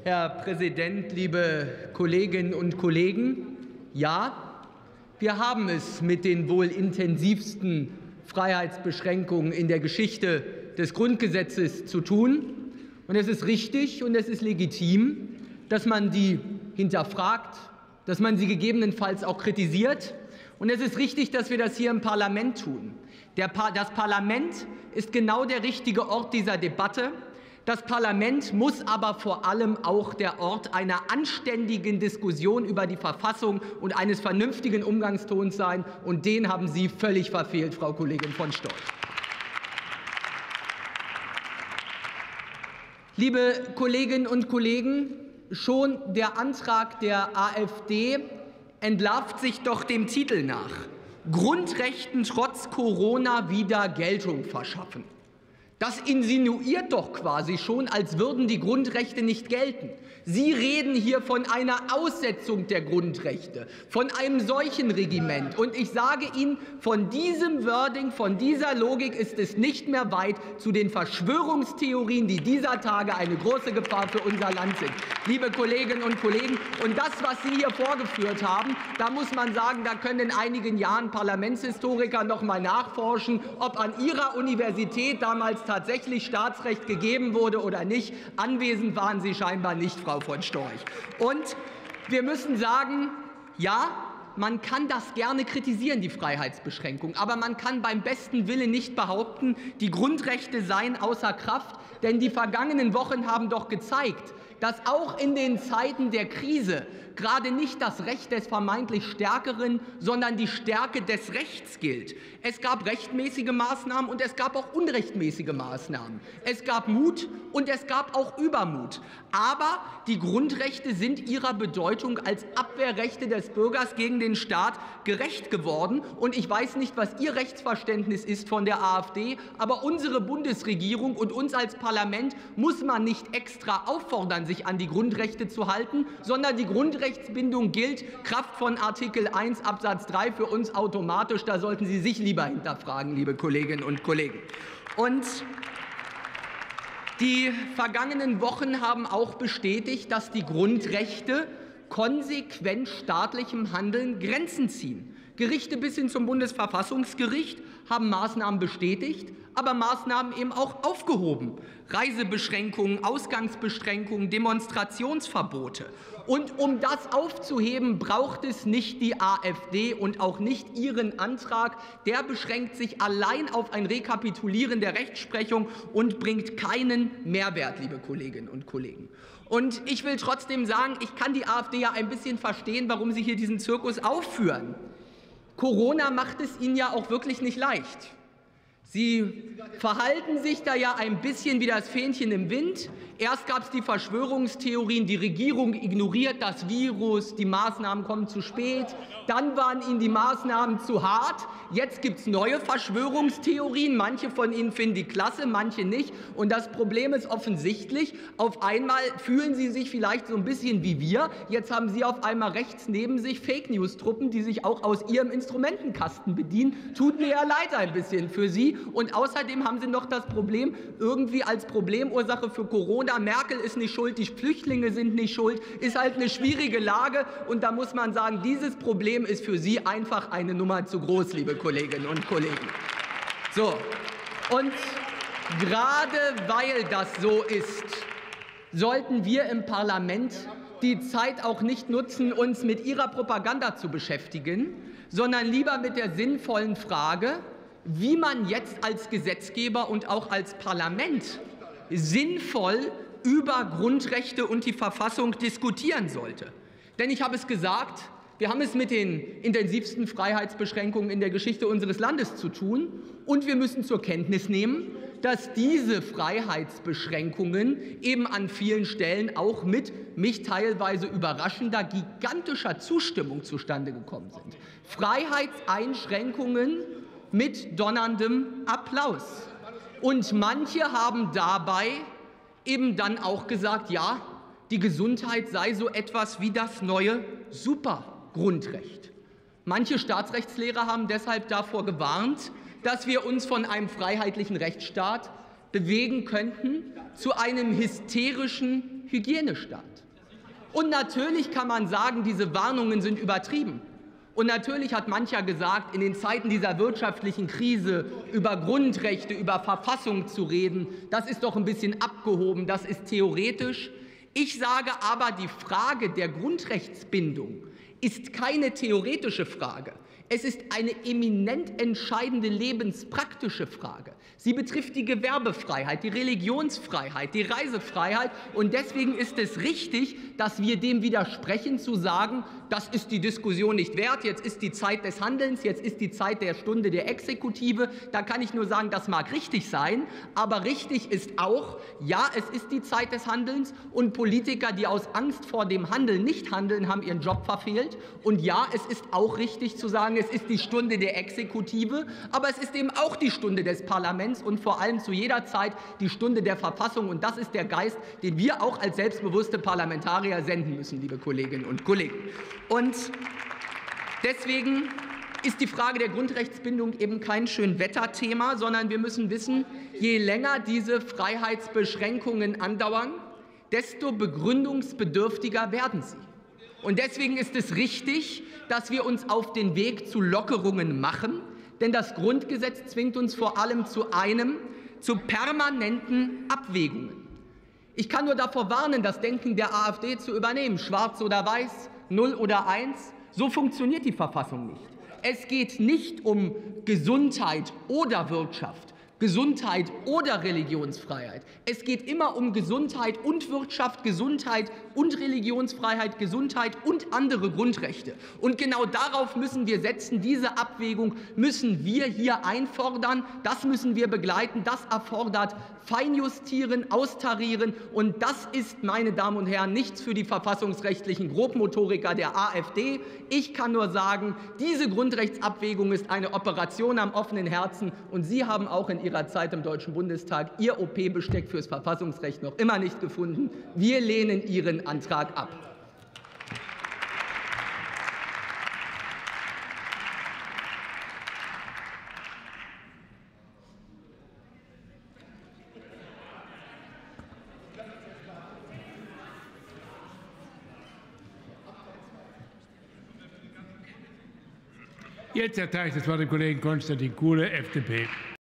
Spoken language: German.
Herr Präsident, liebe Kolleginnen und Kollegen! Ja, wir haben es mit den wohl intensivsten Freiheitsbeschränkungen in der Geschichte des Grundgesetzes zu tun. Und es ist richtig und es ist legitim, dass man die hinterfragt, dass man sie gegebenenfalls auch kritisiert. Und es ist richtig, dass wir das hier im Parlament tun. Das Parlament ist genau der richtige Ort dieser Debatte. Das Parlament muss aber vor allem auch der Ort einer anständigen Diskussion über die Verfassung und eines vernünftigen Umgangstons sein. Und den haben Sie völlig verfehlt, Frau Kollegin von Storch. Liebe Kolleginnen und Kollegen, schon der Antrag der AfD entlarvt sich doch dem Titel nach: Grundrechten trotz Corona wieder Geltung verschaffen. Das insinuiert doch quasi schon, als würden die Grundrechte nicht gelten. Sie reden hier von einer Aussetzung der Grundrechte, von einem solchen Regiment. Und ich sage Ihnen, von diesem Wording, von dieser Logik ist es nicht mehr weit zu den Verschwörungstheorien, die dieser Tage eine große Gefahr für unser Land sind. Liebe Kolleginnen und Kollegen, und das, was Sie hier vorgeführt haben, da muss man sagen, da können in einigen Jahren Parlamentshistoriker noch mal nachforschen, ob an Ihrer Universität damals tatsächlich Staatsrecht gegeben wurde oder nicht. Anwesend waren Sie scheinbar nicht, Frau von Storch. Und wir müssen sagen, ja, man kann das gerne kritisieren, die Freiheitsbeschränkung, aber man kann beim besten Willen nicht behaupten, die Grundrechte seien außer Kraft, denn die vergangenen Wochen haben doch gezeigt, dass auch in den Zeiten der Krise gerade nicht das Recht des vermeintlich Stärkeren, sondern die Stärke des Rechts gilt. Es gab rechtmäßige Maßnahmen und es gab auch unrechtmäßige Maßnahmen. Es gab Mut und es gab auch Übermut. Aber die Grundrechte sind ihrer Bedeutung als Abwehrrechte des Bürgers gegen den Staat gerecht geworden. Und ich weiß nicht, was Ihr Rechtsverständnis ist von der AfD, aber unsere Bundesregierung und uns als Parlament muss man nicht extra auffordern, sich an die Grundrechte zu halten, sondern die Grundrechtsbindung gilt, Kraft von Artikel 1 Absatz 3 für uns automatisch. Da sollten Sie sich lieber hinterfragen, liebe Kolleginnen und Kollegen. Und die vergangenen Wochen haben auch bestätigt, dass die Grundrechte konsequent staatlichem Handeln Grenzen ziehen. Gerichte bis hin zum Bundesverfassungsgericht haben Maßnahmen bestätigt, aber Maßnahmen eben auch aufgehoben. Reisebeschränkungen, Ausgangsbeschränkungen, Demonstrationsverbote. Und um das aufzuheben, braucht es nicht die AfD und auch nicht Ihren Antrag. Der beschränkt sich allein auf ein Rekapitulieren der Rechtsprechung und bringt keinen Mehrwert, liebe Kolleginnen und Kollegen. Und ich will trotzdem sagen, ich kann die AfD ja ein bisschen verstehen, warum sie hier diesen Zirkus aufführen. Corona macht es Ihnen ja auch wirklich nicht leicht. Sie verhalten sich da ja ein bisschen wie das Fähnchen im Wind. Erst gab es die Verschwörungstheorien, die Regierung ignoriert das Virus, die Maßnahmen kommen zu spät. Dann waren Ihnen die Maßnahmen zu hart. Jetzt gibt es neue Verschwörungstheorien. Manche von Ihnen finden die klasse, manche nicht. Und das Problem ist offensichtlich, auf einmal fühlen Sie sich vielleicht so ein bisschen wie wir. Jetzt haben Sie auf einmal rechts neben sich Fake-News-Truppen, die sich auch aus Ihrem Instrumentenkasten bedienen. Tut mir ja leid ein bisschen für Sie. Und außerdem haben Sie noch das Problem, irgendwie als Problemursache für Corona, Merkel ist nicht schuld, die Flüchtlinge sind nicht schuld, ist halt eine schwierige Lage. Und da muss man sagen, dieses Problem ist für Sie einfach eine Nummer zu groß, liebe Kolleginnen und Kollegen. So, und gerade weil das so ist, sollten wir im Parlament die Zeit auch nicht nutzen, uns mit Ihrer Propaganda zu beschäftigen, sondern lieber mit der sinnvollen Frage, wie man jetzt als Gesetzgeber und auch als Parlament sinnvoll über Grundrechte und die Verfassung diskutieren sollte. Denn ich habe es gesagt, wir haben es mit den intensivsten Freiheitsbeschränkungen in der Geschichte unseres Landes zu tun. Und wir müssen zur Kenntnis nehmen, dass diese Freiheitsbeschränkungen eben an vielen Stellen auch mit mich teilweise überraschender, gigantischer Zustimmung zustande gekommen sind. Freiheitseinschränkungen mit donnerndem Applaus. Und manche haben dabei eben dann auch gesagt, ja, die Gesundheit sei so etwas wie das neue Supergrundrecht. Manche Staatsrechtslehrer haben deshalb davor gewarnt, dass wir uns von einem freiheitlichen Rechtsstaat bewegen könnten zu einem hysterischen Hygienestaat. Und natürlich kann man sagen, diese Warnungen sind übertrieben. Und natürlich hat mancher gesagt, in den Zeiten dieser wirtschaftlichen Krise über Grundrechte, über Verfassung zu reden, das ist doch ein bisschen abgehoben, das ist theoretisch. Ich sage aber, die Frage der Grundrechtsbindung ist keine theoretische Frage. Es ist eine eminent entscheidende lebenspraktische Frage. Sie betrifft die Gewerbefreiheit, die Religionsfreiheit, die Reisefreiheit. Und deswegen ist es richtig, dass wir dem widersprechen, zu sagen, das ist die Diskussion nicht wert, jetzt ist die Zeit des Handelns, jetzt ist die Zeit der Stunde der Exekutive. Da kann ich nur sagen, das mag richtig sein, aber richtig ist auch, ja, es ist die Zeit des Handelns und Politiker, die aus Angst vor dem Handeln nicht handeln, haben ihren Job verfehlt. Und ja, es ist auch richtig zu sagen, es ist die Stunde der Exekutive, aber es ist eben auch die Stunde des Parlaments und vor allem zu jeder Zeit die Stunde der Verfassung. Und das ist der Geist, den wir auch als selbstbewusste Parlamentarier senden müssen, liebe Kolleginnen und Kollegen. Und deswegen ist die Frage der Grundrechtsbindung eben kein Schönwetterthema, sondern wir müssen wissen, je länger diese Freiheitsbeschränkungen andauern, desto begründungsbedürftiger werden sie. Und deswegen ist es richtig, dass wir uns auf den Weg zu Lockerungen machen, denn das Grundgesetz zwingt uns vor allem zu permanenten Abwägungen. Ich kann nur davor warnen, das Denken der AfD zu übernehmen, schwarz oder weiß, 0 oder 1. So funktioniert die Verfassung nicht. Es geht nicht um Gesundheit oder Wirtschaft, Gesundheit oder Religionsfreiheit. Es geht immer um Gesundheit und Wirtschaft, Gesundheit und Religionsfreiheit, Gesundheit und andere Grundrechte. Und genau darauf müssen wir setzen. Diese Abwägung müssen wir hier einfordern. Das müssen wir begleiten. Das erfordert Feinjustieren, Austarieren. Und das ist, meine Damen und Herren, nichts für die verfassungsrechtlichen Grobmotoriker der AfD. Ich kann nur sagen, diese Grundrechtsabwägung ist eine Operation am offenen Herzen. Und Sie haben auch in Ihrer Zeit im Deutschen Bundestag Ihr OP-Besteck fürs Verfassungsrecht noch immer nicht gefunden. Wir lehnen Ihren Antrag ab. Jetzt erteile ich das Wort dem Kollegen Konstantin Kuhle, FDP.